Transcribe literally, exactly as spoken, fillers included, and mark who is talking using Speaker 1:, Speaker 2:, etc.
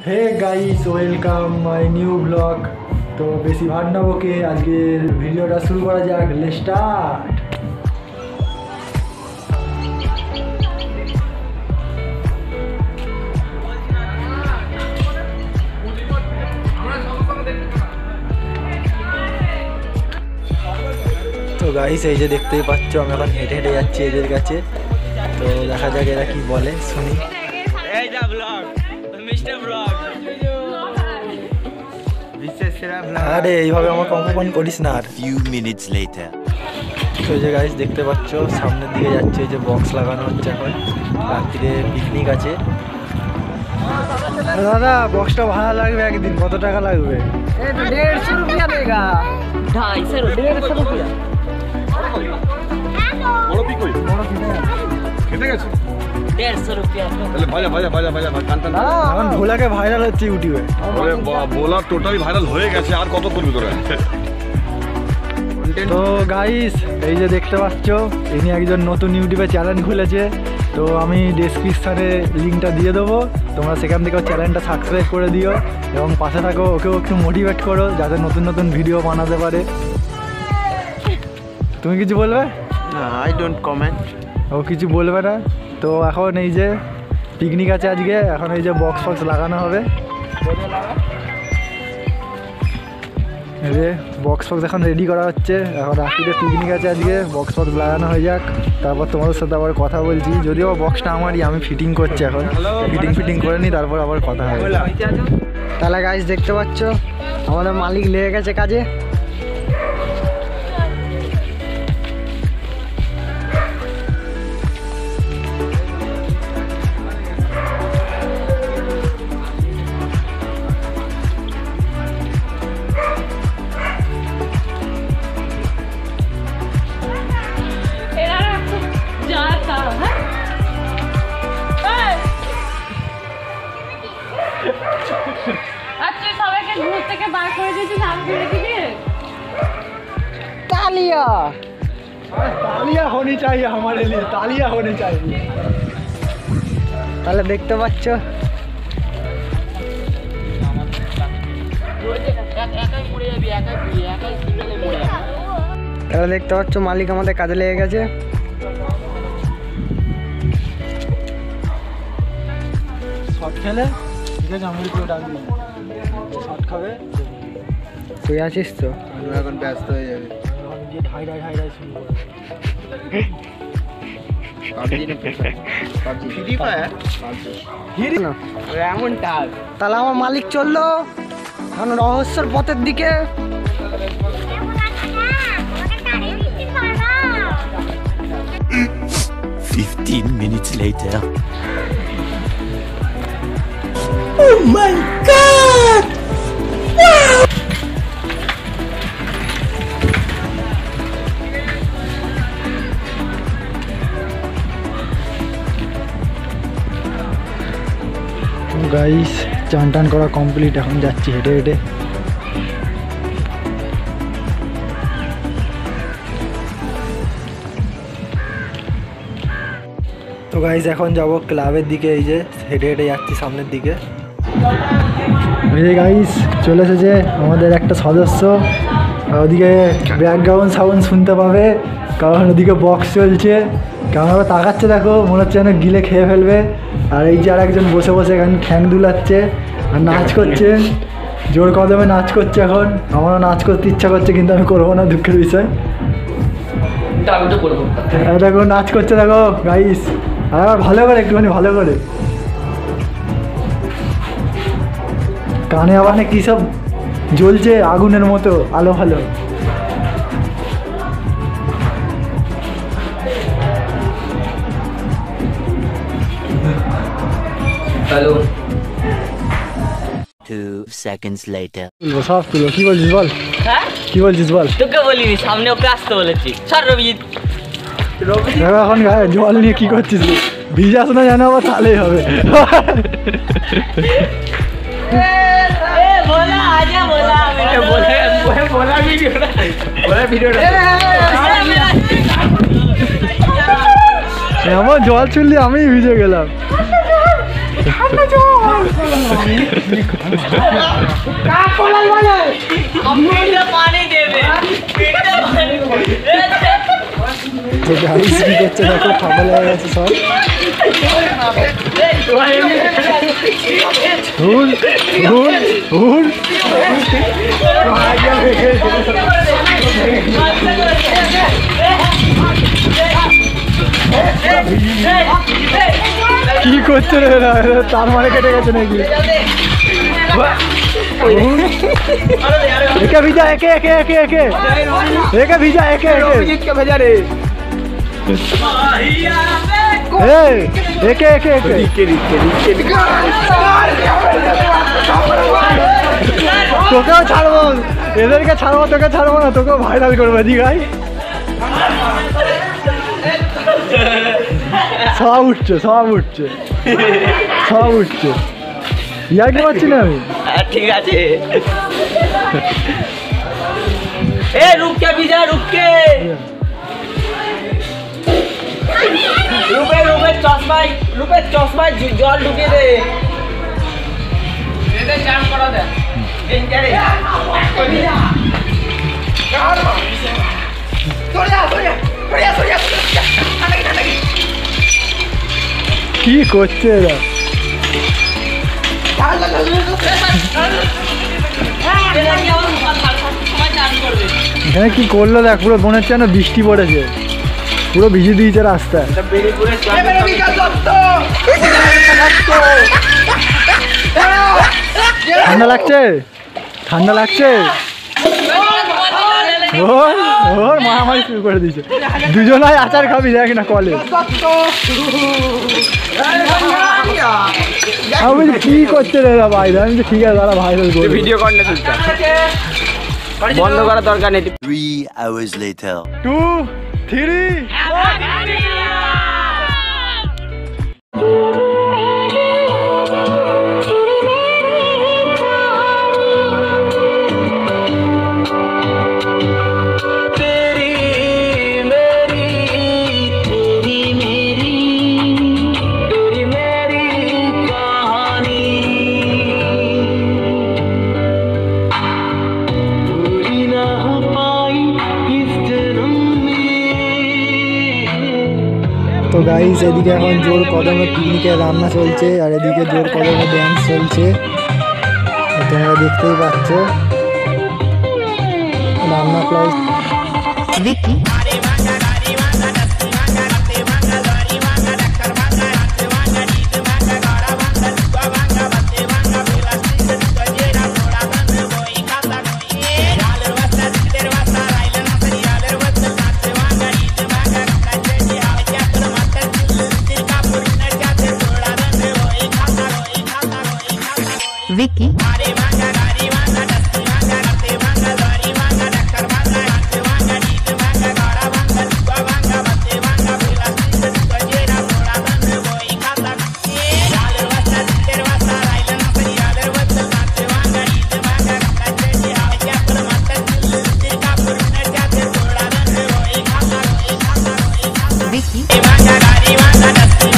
Speaker 1: Hey guys, welcome my new blog. তো বেশি ভাট না বকে আজকের ভিডিওটা শুরু করা যাক। Let's start. তো গাইস, এই যে দেখতেই পাচ্ছ আমি এখন হেঁটে হেঁটে যাচ্ছি এদের কাছে। তো দেখা যাক এরা কি বলে, শুনি। আরে এইভাবে আমাকে অপমান করিস না। আর
Speaker 2: few minutes later
Speaker 1: তো এই যে গাইস দেখতে পাচ্ছ সামনের দিকে যাচ্ছে, এই যে বক্স লাগানো হচ্ছে। এখন রাত্রিরে পিকনিক আছে। দাদা বক্সটা ভাড়া লাগবে একদিন, কত টাকা লাগবে?
Speaker 3: डेढ़ सौ रुपया देगा। ढाई सौ डेढ़ सौ रुपया डेढ़ सौ रुपया
Speaker 1: এখন ভোলাকে ভাইরাল হচ্ছে ইউটিউবে।
Speaker 4: ভোলা টোটালি ভাইরাল হয়ে গেছে, আর কত করবি তোরা?
Speaker 1: তো গাইস এই যে দেখতে পাচ্ছ ইনি একজন নতুন ইউটিউবে চ্যানেল খুলেছে। তো আমি ডেসক্রিপশনে লিঙ্কটা দিয়ে দেবো, তোমরা সেখান থেকেও চ্যানেলটা সাবস্ক্রাইব করে দিও এবং পাশে থাকো, ওকেও একটু মোটিভেট করো যাতে নতুন নতুন ভিডিও বানাতে পারে। তুমি কিছু বলবে?
Speaker 2: I don't comment.
Speaker 1: ও কিছু বলবে না। তো এখন এই যে পিকনিক আছে আজকে, এখন এই যে বক্স ফক্স লাগানো হবে। এই যে বক্স ফক্স এখন রেডি করা হচ্ছে। এখন রাত্রিতে পিকনিক আছে আজকে, বক্স ফক্স লাগানো হয়ে যাক, তারপর তোমাদের সাথে আবার কথা বলছি। যদিও বক্সটা আমারই, আমি ফিটিং করছি এখন, ফিটিং ফিটিং করে নিই, তারপর আবার কথা হবে।
Speaker 3: তাহলে গাইস দেখতে পাচ্ছ আমাদের মালিক লেগে গেছে কাজে।
Speaker 5: अच्छा সবাইকে ঘুর থেকে বার করে দিয়েছিস, আমি দেখি দিয়ে
Speaker 3: तालिया
Speaker 1: तालिया होनी चाहिए हमारे लिए, तालिया होनी चाहिए।
Speaker 3: তাহলে দেখতে পাচ্ছ তাহলে দেখতে পাচ্ছ মালিক আমাদের কাজে লেগে গেছে।
Speaker 1: শর্ট খেলে ঠিক আছে, আমি একটু ডাকবি, শর্ট খাবে।
Speaker 3: তুই আছিস তো?
Speaker 2: আমি এখন ব্যস্ত হয়ে যাবে।
Speaker 1: এখন যে ঢাই ঢাই ঢাই ঢাই শুরু করে
Speaker 2: ফ্রি ফায়ার
Speaker 3: না এমন টাল। তাহলে আমার মালিক চললো এখন রহস্যের পথের দিকে।
Speaker 2: fifteen minutes later
Speaker 1: Oh my God! Wow! Guys চান টান করা কমপ্লিট, এখন যাচ্ছি হেঁটে হেঁটে। তো গাইস এখন যাব ক্লাবের দিকে, এই যে হেঁটে হেঁটে যাচ্ছি সামনের দিকে। এই যে গাইস চলে এসেছে আমাদের একটা সদস্য। ওদিকে ব্যাকগ্রাউন্ড সাউন্ড শুনতে পাবে, কারণ ওদিকে বক্স চলছে। ক্যামেরা তাকাচ্ছে, দেখো মনে হচ্ছে যেন গিলে খেয়ে ফেলবে। আর এই যে আর একজন বসে বসে এখানে ঠ্যাং দুলাচ্ছে আর নাচ করছে, জোর কদমে নাচ করছে। এখন আমারও নাচ করতে ইচ্ছা করছে, কিন্তু আমি করবো না, দুঃখের বিষয়। দেখো নাচ করছে, দেখো গাইস। আর আবার ভালো করে, একটুখানি ভালো করে। কানে আবার না কী সব জ্বলছে আগুনের মতো, আলো ভালো।
Speaker 3: হ্যালো
Speaker 2: two seconds later
Speaker 1: সব তুলো। কি বলছিস বল?
Speaker 5: হ্যাঁ
Speaker 1: কি বলছিস বল?
Speaker 5: তোকে বলিনি, সামনে ওকে আসতে বলেছি। সর রবিজিৎ।
Speaker 1: দেখো এখন গায়ে জল নিয়ে কি করছিস? ভিজাস না জানো আবার, তাহলেই হবে।
Speaker 5: बोला आजा बोला मैंने बोला बोला वीडियो बोला वीडियो
Speaker 1: এমন জল ছুড়লি আমি ভিজে গেলাম।
Speaker 5: पानी देवे
Speaker 1: তো গাইস কি করছে দেখো, ঠান্ডা লেগে গেছে সব। হুল হুল হুল কি করছে রে এরা? এরা তার মানে কেটে গেছে নাকি? একে ভিজা, একে একে একে একে একে ভিজা, একে একে
Speaker 3: भेजा रे
Speaker 1: এই, একে একে একে তোকেও ছাড়বো, এদেরকে ছাড়বো, তোকে ছাড়বো না, তোকেও ভাইরাল করবো জি ভাই। সব উঠছে, সব উঠছে, সব উঠছে। ইয়ার কি পাচ্ছি না আমি।
Speaker 5: ठीक আছে ए रुक के बीजा रुक के रुपे रुपे चश्मा रुपे चश्मा जल ढुके दे दे जाम करा दे इन करे सोया सोया सोया सोया अनगी अनगी
Speaker 1: কি করছে এরা? এখানে কি করলো দেখ, পুরো মনে হচ্ছে না বৃষ্টি পড়েছে, পুরো ভিজে দিয়েছে রাস্তা। ঠান্ডা লাগছে, ঠান্ডা লাগছে। ওর ওর মারামারি শুরু করে দিয়েছে, দুজনাই আচার খাবি দেখ না কলে। আমি কি করছে রে ভাই? আমি তো ঠিক আছে দাঁড়া, ভাইরাল করবো
Speaker 3: ভিডিও করলে তুলতে বন্ধ করার দরকার নেই।
Speaker 2: Three hours later.
Speaker 1: Two three তো গাইস এদিকে এখন জোর কদমে পিকনিকের রান্না চলছে, আর এদিকে জোর কদমে ড্যান্স চলছে, তোমরা দেখতেই পাচ্ছ। রান্না প্লাস
Speaker 6: Vicky. Vicky. Vicky.